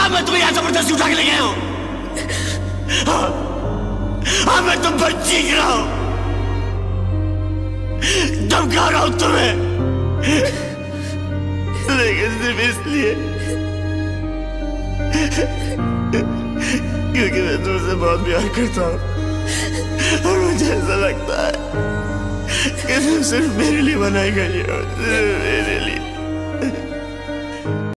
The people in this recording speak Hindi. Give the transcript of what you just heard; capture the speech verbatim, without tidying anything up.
हाँ मैं तुम्हें यहाँ जबरदस्ती उठा के ले गया हूँ। हाँ, हाँ मैं तुम पर चीख रहा हूँ, धमका रहा हूँ तुम्हें, लेकिन सिर्फ इसलिए क्योंकि मैं तुमसे बहुत प्यार करता हूँ और मुझे ऐसा लगता है कि तुम सिर्फ मेरे लिए बनाई गई हो, सिर्फ मेरे लिए।